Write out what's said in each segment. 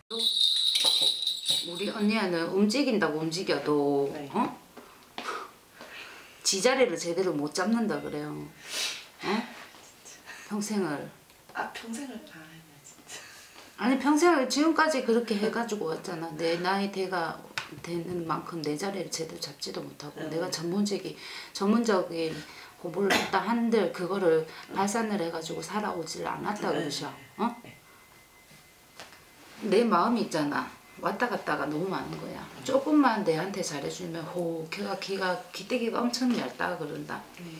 우리 언니는 움직인다고 움직여도 네. 지 자리를 제대로 못 잡는다 그래요. 평생을. 평생을 다 했네 진짜. 아니 평생을 지금까지 그렇게 해가지고 왔잖아. 내 나이 대가 되는 만큼 내 자리를 제대로 잡지도 못하고 내가 전문적인 공부를 했다 한들 그거를 발산을 해가지고 살아오질 않았다 그러셔. 내 마음이 있잖아. 왔다 갔다가 너무 많은 거야. 조금만 내한테 잘해주면 걔가 기대기가 엄청 얇다 그런다.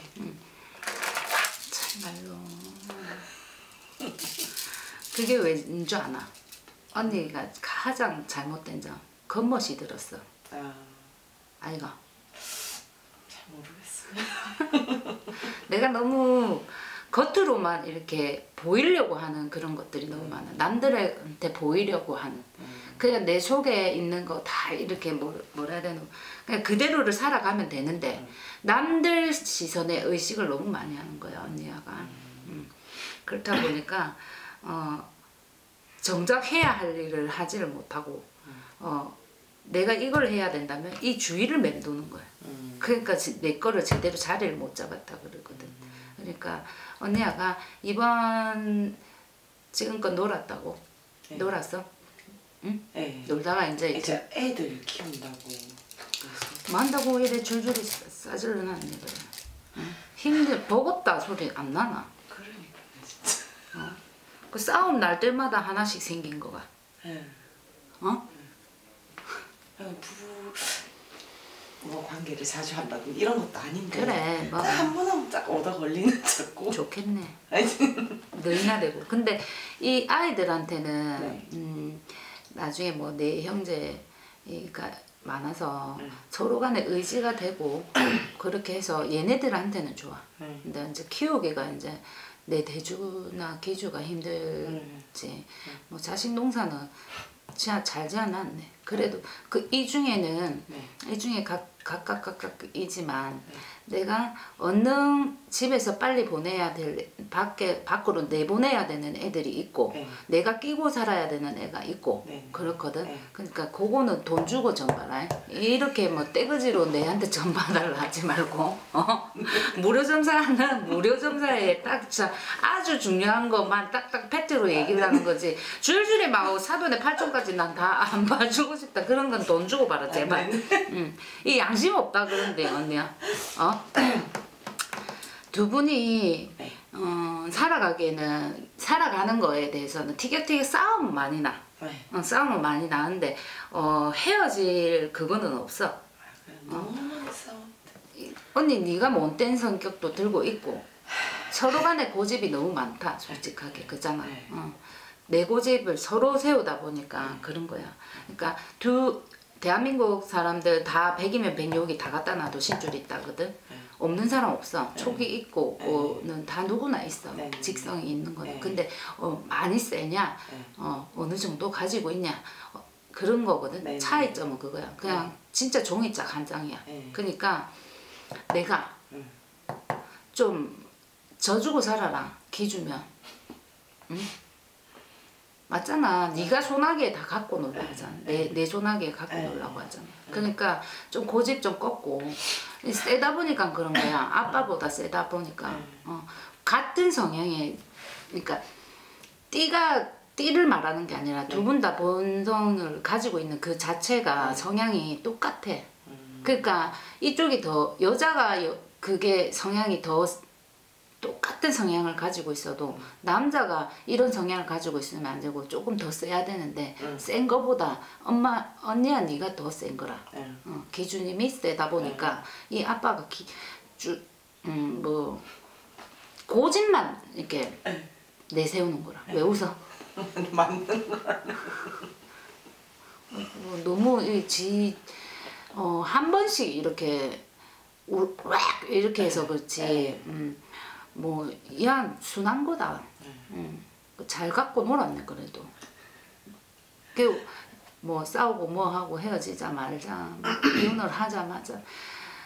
참말로. 그게 왜인 줄 아나? 언니가 가장 잘못된 점 겉멋이 들었어. 아이가? 잘 모르겠어요. 내가 너무 겉으로만 이렇게 보이려고 하는 그런 것들이 너무 많아. 남들한테 보이려고 하는. 그냥 내 속에 있는 거 다 이렇게 뭐라 해야 되나. 그냥 그대로를 살아가면 되는데 남들 시선에 의식을 너무 많이 하는 거야 언니야가. 그렇다 보니까 정작 해야 할 일을 하지를 못하고 내가 이걸 해야 된다면 이 주의를 맴도는 거야. 그러니까 내 거를 제대로 자리를 못 잡았다 그러거든. 그러니까 언니야가 이번 지금껏 놀았다고. 네. 놀았어? 응? 네. 놀다가 이제 애들 키운다고 만다고 이래 줄줄이 싸질러 놨네 그래. 응? 버겁다 소리 안 나나? 그러니까 진짜. 그 싸움 날 때마다 하나씩 생긴 거가. 네. 부부 관계를 자주 한다고 이런 것도 아닌데. 그래 뭐 한 번 하면 딱 얻어 걸리는 자꾸. 좋겠네. 너희나 되고. 근데 이 아이들한테는 네. 나중에 뭐 내 형제가 많아서 서로 간에 의지가 되고 그렇게 해서 얘네들한테는 좋아. 근데 이제 키우기가 이제 내 대주나 기주가 힘들지. 뭐 자식 농사는 진짜 잘 지어놨네. 그래도 이 중에는 이 중에 각각이지만 내가 얻는 집에서 빨리 보내야 될 밖으로 내보내야 되는 애들이 있고 내가 끼고 살아야 되는 애가 있고 그렇거든. 그러니까 그거는 돈 주고 전봐라. 이렇게 뭐 떼거지로 내한테 전봐달라 하지 말고 무료점사는 무료점사에 딱 아주 중요한 것만 딱딱 팩트로 얘기를 하는 거지. 줄줄이 막 사돈의 8촌까지 난 다 안 봐주고 싶다. 그런 건 돈 주고 봐라 제발. 이 양심 없다 그런데 언니야. 두 분이 살아가는 거에 대해서는 티격태격 싸움은 많이 나. 싸움은 많이 나는데 헤어질 그거는 없어. 너무 많이 싸워. 언니 네가 못된 성격도 들고 있고 서로 간에 고집이 너무 많다 솔직하게. 그잖아. 내 고집을 서로 세우다 보니까 그런 거야. 그러니까 대한민국 사람들 다 100이면 106이 다 갖다 놔도 신줄이 있다거든. 없는 사람 없어. 촉이 있고는 다 누구나 있어. 직성이 있는 거는. 근데 많이 세냐 어느 정도 가지고 있냐 그런 거거든. 차이점은 그거야. 그냥 진짜 종이짝 한 장이야. 그러니까 내가 좀 져주고 살아라. 기주면. 응? 맞잖아. 네가 소나기에 다 갖고 놀라고 하잖아. 내 소나기에 갖고 놀라고 하잖아. 그러니까 좀 고집 좀 꺾고 세다 보니까 그런 거야. 아빠보다 세다 보니까 같은 성향의 그러니까 띠를 말하는 게 아니라 두 분 다 본성을 가지고 있는 그 자체가 성향이 똑같아. 그러니까 이쪽이 더 여자가 그게 성향이 더 똑같은 성향을 가지고 있어도 남자가 이런 성향을 가지고 있으면 안 되고 조금 더 세야 되는데 센 거보다 언니야 네가 더 센 거라. 기준님이 세다 보니까 이 아빠가 뭐 고집만 이렇게 내세우는 거라. 왜 웃어? 맞는 거라. 너무 한 번씩 이렇게 이렇게 해서 그렇지. 뭐 야 순한 거다. 잘 갖고 놀았네 그래도. 뭐 싸우고 뭐 하고 헤어지자 말자 뭐 이혼을 하자마자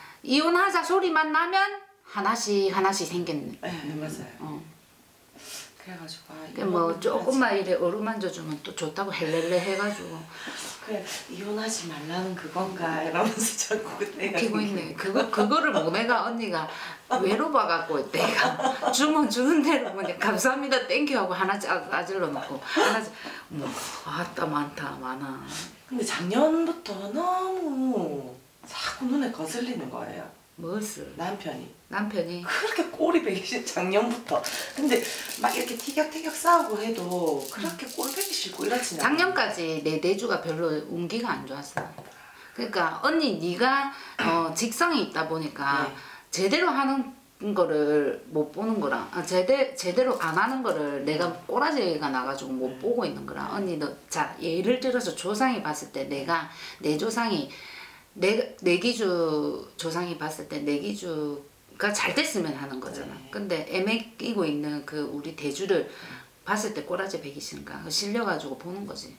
이혼하자 소리만 나면 하나씩 생겼네. 맞아요. 그래가지고 뭐 조금만 이래 어루만져 주면 또 좋다고 헬렐레 해가지고 그래 이혼하지 말라는 그건가 이러면서 자꾸 그때 웃기고 있네. 그거를 모내가 언니가 외로봐갖고 내가 주면 주는 대로 뭐냐 감사합니다 땡큐 하고 하나 짜질러 놓고 하나 뭐 아따 많아. 근데 작년부터 너무 자꾸 눈에 거슬리는 거예요. 무엇을? 남편이 그렇게 꼴이 배기 싫 작년부터. 근데 막 이렇게 티격태격 싸우고 해도 그렇게 꼴 배기 싫고 이렇지 않아요. 작년까지 내 내주가 별로 운기가 안 좋았어. 그러니까 언니 네가 직성이 있다 보니까 네. 제대로 하는 거를 못 보는 거랑 제대로 안 하는 거를 내가 꼬라지가 나가지고 못 보고 있는 거랑 언니 너 자 예를 들어서 조상이 봤을 때 내가 내 조상이 내 기주 조상이 봤을 때 내 기주가 잘 됐으면 하는 거잖아. 네. 근데 애매 끼고 있는 그 우리 대주를 봤을 때 꼬라지 베기 싫은가 실려가지고 보는 거지.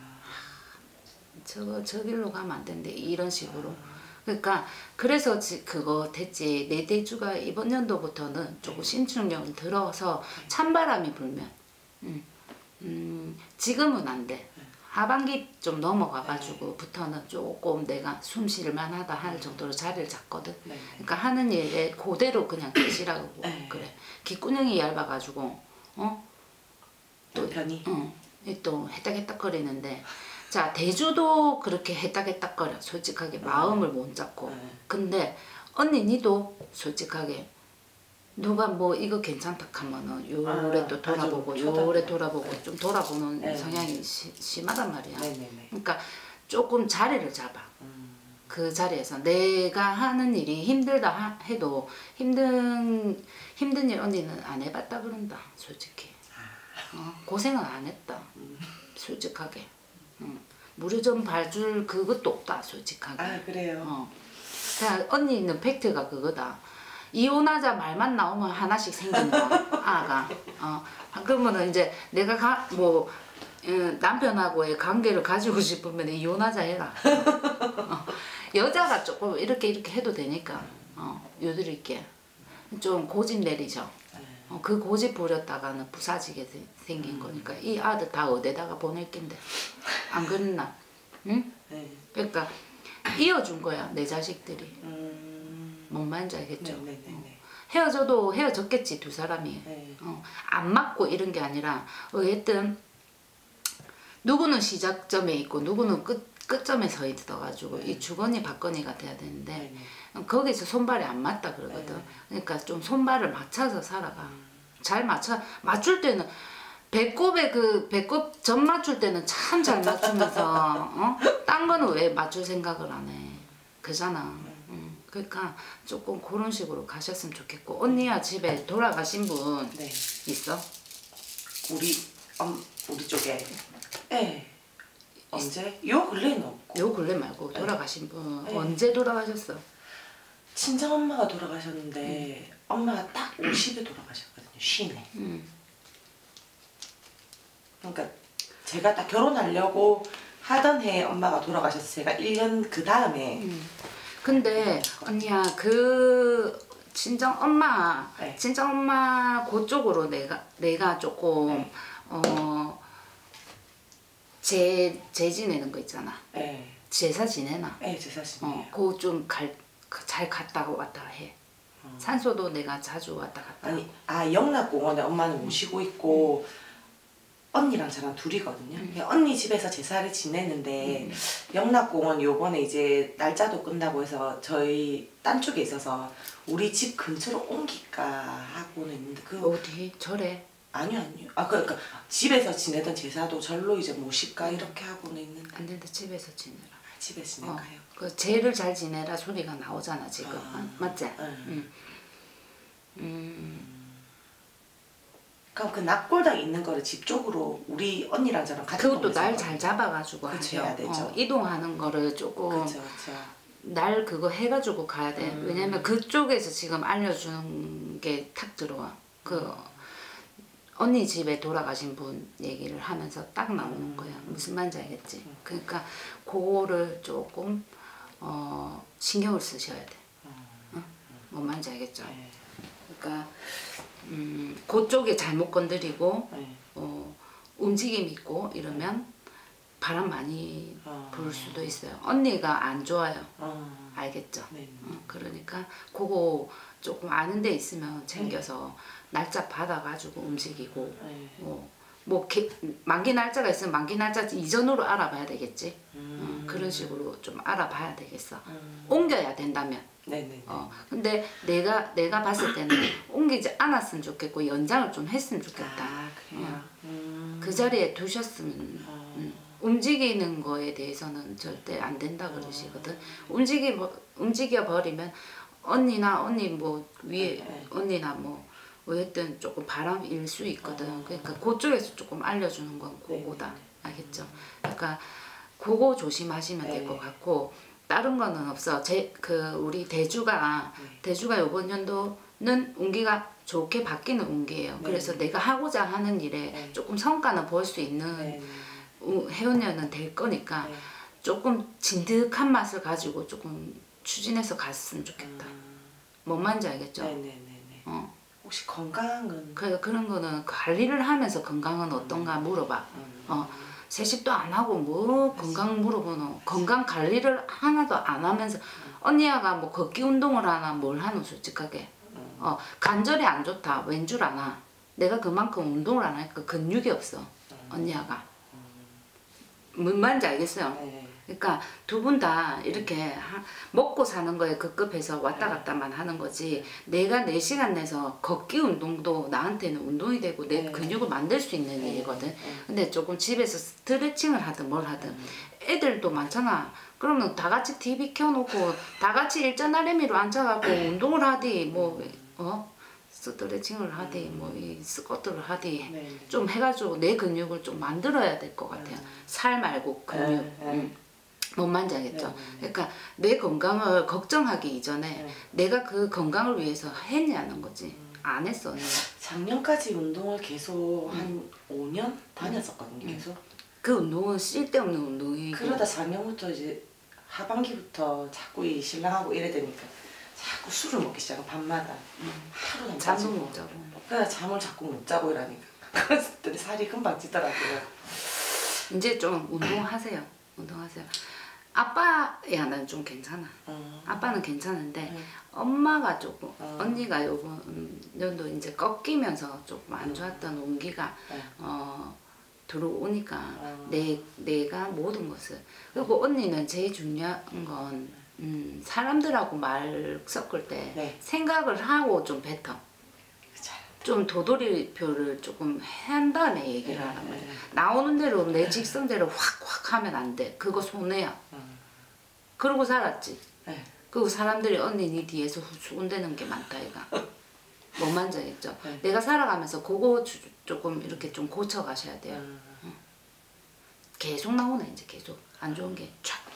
저 길로 가면 안 된대 이런 식으로. 그러니까 그래서 그거 됐지. 내 대주가 이번 연도부터는 조금 신축력을 들어서 찬바람이 불면 지금은 안 돼. 하반기 좀 넘어가가지고 부터는 조금 내가 숨 쉴만하다 할 정도로 자리를 잡거든. 그러니까 하는 일에 그대로 그냥 계시라고 그래. 귓구녕이 얇아가지고 또 편이 또 해딱해딱거리는데 자 대주도 그렇게 해딱해딱거려 솔직하게 마음을 못 잡고. 근데 언니 니도 솔직하게 누가 뭐 이거 괜찮다 하면은 요래 또 돌아보고 요래 돌아보고 좀 돌아보는 성향이 심하단 말이야. 그러니까 조금 자리를 잡아. 그 자리에서 내가 하는 일이 힘들다 해도 힘든 일 언니는 안 해봤다 그런다 솔직히. 고생은 안 했다 솔직하게. 무료점 발줄 그것도 없다 솔직하게. 그래요? 그냥 언니는 팩트가 그거다. 이혼하자 말만 나오면 하나씩 생긴다 아가. 그러면은 이제 내가 남편하고의 관계를 가지고 싶으면 이혼하자 해라. 여자가 조금 이렇게 해도 되니까 요들이게 좀 고집 내리죠. 그 고집 부렸다가는 부사지게 생긴 거니까 이 아들 다 어디다가 보낼 낀데 안 그랬나? 응? 그러니까 이어준 거야 내 자식들이. 뭔 말인지 알겠죠? 헤어져도 헤어졌겠지 두 사람이. 안 맞고 이런 게 아니라 어쨌든 누구는 시작점에 있고 누구는 끝점에 서 있어가지고 이 주거니 받거니가 돼야 되는데 거기서 손발이 안 맞다 그러거든. 그러니까 좀 손발을 맞춰서 살아가. 잘 맞출 때는 배꼽에 배꼽 점 맞출 때는 참 잘 맞추면서 딴 거는 왜 맞출 생각을 안 해. 그잖아. 그러니까 조금 그런 식으로 가셨으면 좋겠고. 언니야 집에 돌아가신 분 있어? 우리 쪽에 언제? 요 근래는 없고. 요 근래 말고 돌아가신 분 언제 돌아가셨어? 친정엄마가 돌아가셨는데 엄마가 딱 50에 돌아가셨거든요. 쉰에. 그러니까 제가 딱 결혼하려고 하던 해에 엄마가 돌아가셔서 제가 1년 그 다음에 근데 언니야 그 친정엄마 그쪽으로 내가 조금 제 지내는 거 있잖아. 제사 지내나? 제사 지내요. 그거 좀 잘 갔다 왔다 해. 산소도 내가 자주 왔다 갔다. 아니 영락공원에 엄마는 모시고 있고 언니랑 저랑 둘이거든요. 언니 집에서 제사를 지내는데 영락공원 요번에 이제 날짜도 끝나고 해서 저희 딴 쪽에 있어서 우리 집 근처로 옮길까 하고는 있는데 어디? 절에? 아니요. 그러니까 집에서 지내던 제사도 절로 이제 모실까 이렇게 하고는 있는데. 안 된다. 집에서 지내라. 집에 지낼까요? 그 제를 잘 지내라 소리가 나오잖아 지금. 맞지? 그럼 그 낙골당 있는 거를 집 쪽으로 우리 언니랑 저랑 같이 그것도 날 잘 잡아가지고 해야 되죠. 이동하는 거를 조금 날 그거 해가지고 가야 돼. 왜냐면 그쪽에서 지금 알려주는 게 탁 들어와. 언니 집에 돌아가신 분 얘기를 하면서 딱 나오는 거야. 무슨 말인지 알겠지? 그러니까 그거를 조금 신경을 쓰셔야 돼. 뭔 말인지 알겠죠? 그러니까 그쪽에 잘못 건드리고 네. 움직임 있고 이러면 바람 많이 불 수도 있어요. 언니가 안 좋아요. 알겠죠? 네. 그러니까 그거 조금 아는 데 있으면 챙겨서 날짜 받아가지고 움직이고 만기 날짜가 있으면 만기 날짜 이전으로 알아봐야 되겠지. 그런 식으로 좀 알아봐야 되겠어. 옮겨야 된다면. 네네. 근데 내가 봤을 때는 옮기지 않았으면 좋겠고 연장을 좀 했으면 좋겠다. 아, 그래요? 그 자리에 두셨으면 움직이는 거에 대해서는 절대 안 된다 그러시거든. 움직여 버리면 언니 뭐 위에 언니나 뭐 어쨌든 조금 바람 일 수 있거든. 그러니까 그쪽에서 조금 알려주는 건 그거다. 알겠죠? 그러니까 그거 조심하시면 될 것 같고 다른 거는 없어. 우리 대주가 이번 연도는 운기가 좋게 바뀌는 운기예요. 그래서 내가 하고자 하는 일에 조금 성과는 볼 수 있는 해운년은 될 거니까 조금 진득한 맛을 가지고 조금 추진해서 갔으면 좋겠다. 뭔 말인지 알겠죠? 네네네. 혹시 건강은? 그런 거는 관리를 하면서 건강은 어떤가 물어봐. 세식도 안 하고 뭐 건강 물어보노. 건강 관리를 하나도 안 하면서 언니야가 뭐 걷기 운동을 하나 뭘 하노 솔직하게. 관절이 안 좋다. 왠 줄 아나. 내가 그만큼 운동을 안 하니까 근육이 없어. 언니야가. 뭔 말인지 알겠어요? 그러니까 두 분 다 이렇게 먹고 사는 거에 급급해서 왔다 갔다만 하는 거지 내가 4시간 내서 걷기 운동도 나한테는 운동이 되고 내 근육을 만들 수 있는 일이거든. 근데 조금 집에서 스트레칭을 하든 뭘 하든 애들도 많잖아. 그러면 다 같이 TV 켜놓고 다 같이 일자나래미로 앉아갖고 운동을 하디 뭐 스트레칭을 하디 뭐 이 스쿼트를 하디 좀 해가지고 내 근육을 좀 만들어야 될 것 같아요. 살 말고 근육. 뭔 말인지 알겠죠? 그러니까 내 건강을 걱정하기 이전에 내가 그 건강을 위해서 했냐는 거지. 안 했어. 작년까지 운동을 계속 한 5년 다녔었거든요. 계속. 그 운동은 쓸데없는 운동이고. 그러다 작년부터 이제 하반기부터 자꾸 이 신랑하고 이래 되니까 자꾸 술을 먹기 시작한 밤마다. 하루도 잠도 못 자고. 그래서 잠을 자꾸 못 자고 이러니까. 그랬더니 살이 금방 찌더라고요. 이제 좀 운동하세요. 운동하세요. 아빠야는 좀 괜찮아. 아빠는 괜찮은데 엄마가 조금 언니가 요번 연도 이제 꺾이면서 조금 안 좋았던 운기가 들어오니까 내가 모든 것을 그리고 언니는 제일 중요한 건 사람들하고 말 섞을 때 생각을 하고 좀 뱉어. 좀 도돌이표를 조금 한 다음에 얘기를 하란 말이야. 나오는 대로 내 직성대로 확 하면 안 돼. 그거 손해야. 그러고 살았지. 그리고 사람들이 언니 니 뒤에서 후순대는 게 많다 이가. 뭔 말인지 알겠죠? 내가 살아가면서 그거 조금 이렇게 좀 고쳐 가셔야 돼요. 계속 나오네 이제 계속. 안 좋은 게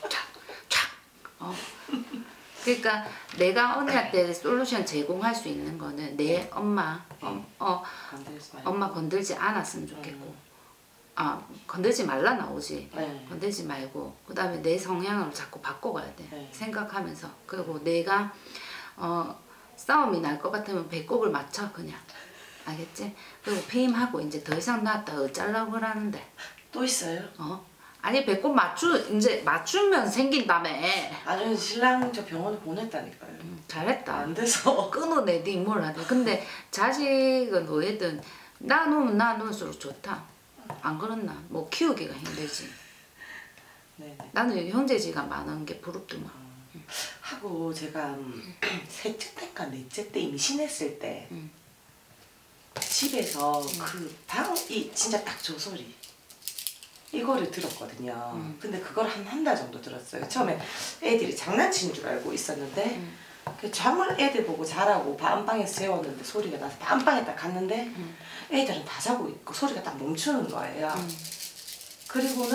촥. 그러니까 내가 언니한테 솔루션 제공할 수 있는 거는 내 엄마 엄마 건들지 않았으면 좋겠고 건들지 말라 나오지. 건들지 말고 그 다음에 내 성향을 자꾸 바꿔가야 돼. 생각하면서. 그리고 내가 싸움이 날 것 같으면 배꼽을 맞춰 그냥. 알겠지? 그리고 피임하고 이제 더 이상 나왔다 어쩌려고 그러는데. 또 있어요? 아니 배꼽 이제 맞추면 생긴다며. 아니 신랑 저 병원에 보냈다니까요. 잘했다. 안 돼서. 끊어내디 뭘 하든. 근데 자식은 뭐든 낳으면 낳을수록 좋다. 안 그렇나? 뭐 키우기가 힘들지. 나는 형제지가 많은 게 부럽더만. 하고 제가 셋째 때인가 넷째 때 임신했을 때 집에서 그 방이 진짜 딱 저 소리 이거를 들었거든요. 근데 그걸 한 달 정도 들었어요. 처음에 애들이 장난치는 줄 알고 있었는데 그 잠을 애들 보고 자라고 안방에서 재웠는데 소리가 나서 안방에 딱 갔는데 애들은 다 자고 있고 소리가 딱 멈추는 거예요. 그리고는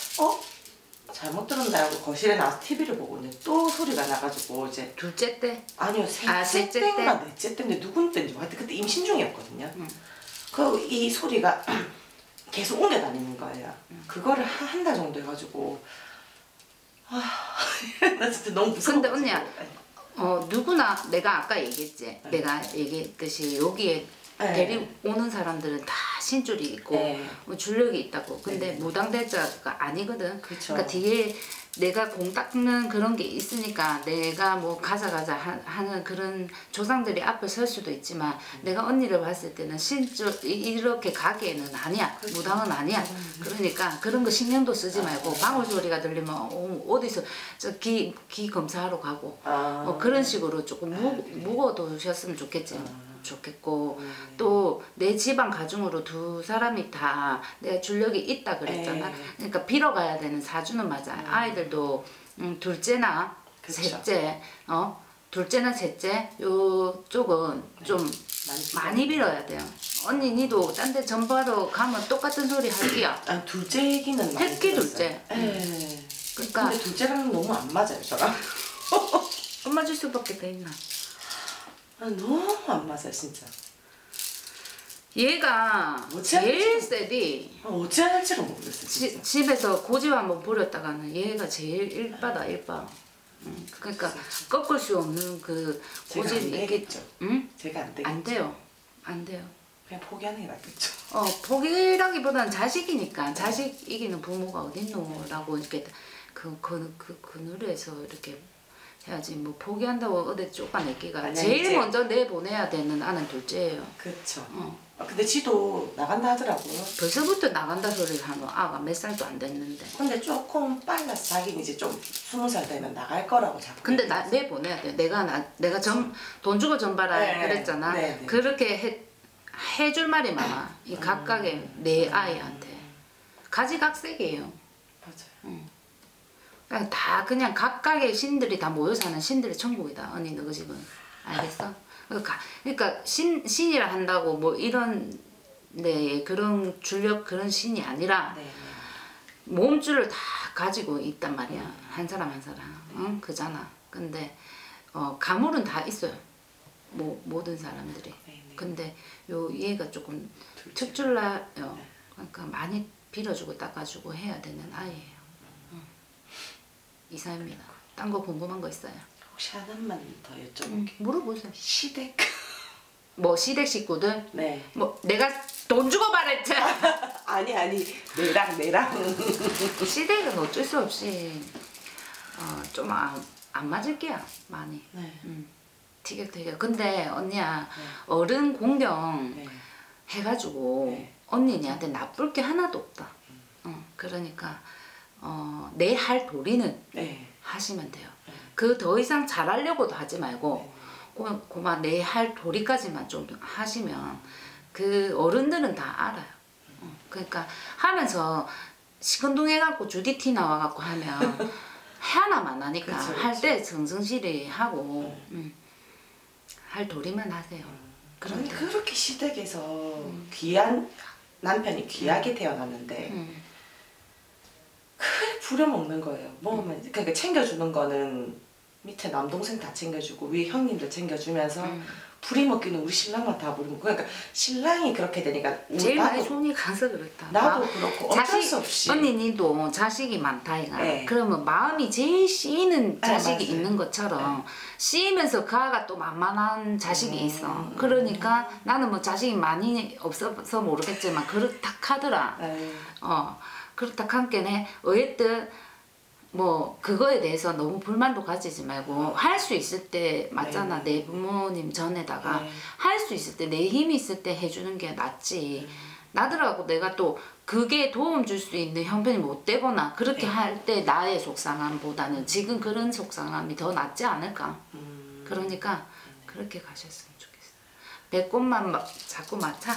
잘못 들었나 하고 거실에 나와서 TV를 보고 있는데 또 소리가 나가지고 이제 둘째 때? 아니요 셋째 때인가 넷째 때인데 누군 때인지 하여튼 그때 임신 중이었거든요. 그 이 소리가 계속 옮겨 다니는 거예요. 그거를 한 달 정도 해가지고 나 진짜 너무 무서워. 근데 언니야 누구나 내가 아까 얘기했지. 내가 얘기했듯이 여기에 데리오는 사람들은 다 신줄이 있고 뭐 줄력이 있다고. 근데 무당대자가 아니거든. 그쵸. 그러니까 뒤에 내가 공 닦는 그런 게 있으니까 내가 뭐 가자 하는 그런 조상들이 앞에 설 수도 있지만 내가 언니를 봤을 때는 신줄 이렇게 가기에는 아니야. 그치. 무당은 아니야. 그러니까 그런 거 신경도 쓰지 말고 방울 소리가 들리면 어디서 귀 검사하러 가고 그런 식으로 조금 묵어두셨으면 좋겠고 또 내 집안 가중으로 두 사람이 다 내가 줄력이 있다 그랬잖아. 그러니까 빌어가야 되는 사주는 맞아. 아이들도 둘째나 셋째 둘째나 셋째 요쪽은 좀 많이 빌어야 돼요. 언니 니도 딴 데 전바로 가면 똑같은 소리 할게야. 아 둘째 얘기는 많이 새끼 들었어요. 둘째. 그러니까 근데 둘째랑 너무 안 맞아요 저랑. 엄마 줄 수밖에 더 있나. 너무 안 맞아요 진짜. 얘가 제일 세디. 어찌 할지를 모르겠어요 진짜. 집에서 고집 한번 부렸다가는 얘가 제일 일바다. 그러니까 꺾을 수 없는 그 고집이 있겠죠. 응? 제가 안 되겠죠. 안 돼요. 그냥 포기하는 게 낫겠죠. 포기라기보다는 자식이니까. 자식 이기는 부모가 어딨노라고 이렇게 그늘에서 이렇게 해야지. 뭐 포기한다고 어디 쫓아내기가 제일 먼저 내보내야 되는 아는 둘째예요. 그렇죠. 근데 지도 나간다 하더라고요. 벌써부터 나간다 소리를 하는 아가 몇 살도 안 됐는데. 근데 조금 빨라서 자기는 이제 좀 20살 되면 나갈 거라고 자꾸. 근데 내보내야 돼. 내가 돈 주고 전바라 그랬잖아. 그렇게 해줄 말이 많아. 이 각각의 내 아이한테. 가지각색이에요. 맞아요. 그냥 다 그냥 각각의 신들이 다 모여 사는 신들의 천국이다. 언니 너희 집은. 알겠어? 그러니까 신이라 한다고 뭐 이런 그런 줄력 그런 신이 아니라 몸줄을 다 가지고 있단 말이야. 한 사람 한 사람. 응? 그잖아. 근데 가물은 다 있어요. 모든 사람들이. 근데 얘가 조금 특출나요. 그러니까 많이 빌어주고 닦아주고 해야 되는 아이예요. 이사입니다. 딴 거 궁금한 거 있어요? 혹시 하나만 더 여쭤볼게요. 물어보세요. 시댁. 뭐 시댁 식구들? 네. 뭐 내가 돈 주고 말했지. 아니 내랑. 시댁은 어쩔 수 없이 좀 안 맞을 게야 많이. 티격태격. 근데 언니야 어른 공경 해가지고 언니한테 나쁠 게 하나도 없다. 그러니까 내 할 도리는 하시면 돼요. 그 더 이상 잘하려고도 하지 말고 그만 내 할 도리까지만 좀 하시면 그 어른들은 다 알아요. 그러니까 하면서 시큰둥해갖고 주디티 나와갖고 하면 하나만 하니까 할 때 정성실히 하고 할 도리만 하세요. 그런데 그렇게 시댁에서 귀한 남편이 귀하게 태어났는데 그래 부려먹는 거예요. 먹으면 그러니까 챙겨주는 거는 밑에 남동생 다 챙겨주고 위에 형님들 챙겨주면서 부리먹기는 우리 신랑만 다 부리먹고. 그러니까 신랑이 그렇게 되니까 제일 많이 손이 가서 그렇다. 나도 그렇고 어쩔 수 없이. 언니 니도 자식이 많다 이가. 그러면 마음이 제일 씌이는 자식이 있는 것처럼 씌이면서 그 아가 또 만만한 자식이 있어. 그러니까 나는 뭐 자식이 많이 없어서 모르겠지만 그렇다 하더라. 그렇다 한께네 어쨌든 뭐 그거에 대해서 너무 불만도 가지지 말고 할 수 있을 때 맞잖아. 내 부모님 전에다가 할 수 있을 때 내 힘이 있을 때 해주는 게 낫지. 나더라고 내가 또 그게 도움 줄 수 있는 형편이 못 되거나 그렇게 할 때 나의 속상함보다는 지금 그런 속상함이 더 낫지 않을까. 그러니까 그렇게 가셨으면 좋겠어. 배꼽만 자꾸 맡아.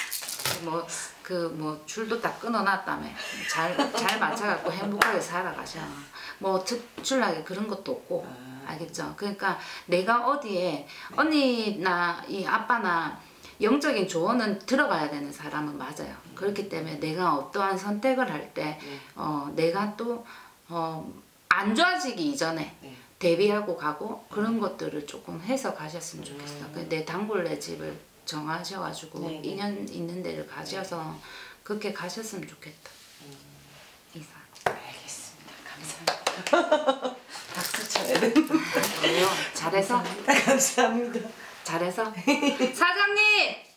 뭐 줄도 다 끊어놨다며. 잘 맞춰갖고 행복하게 살아가셔. 뭐 특출나게 그런 것도 없고. 알겠죠? 그러니까 내가 어디에 언니나 이 아빠나 영적인 조언은 들어가야 되는 사람은 맞아요. 그렇기 때문에 내가 어떠한 선택을 할 때 내가 또 안 좋아지기 이전에 대비하고 가고 그런 것들을 조금 해서 가셨으면 좋겠어. 내 단골네 집을 정하셔가지고 인연 있는 데를 가셔서 그렇게 가셨으면 좋겠다. 이상. 알겠습니다. 감사합니다. 박수 쳐. 잘해서. 감사합니다. 잘해서. 사장님.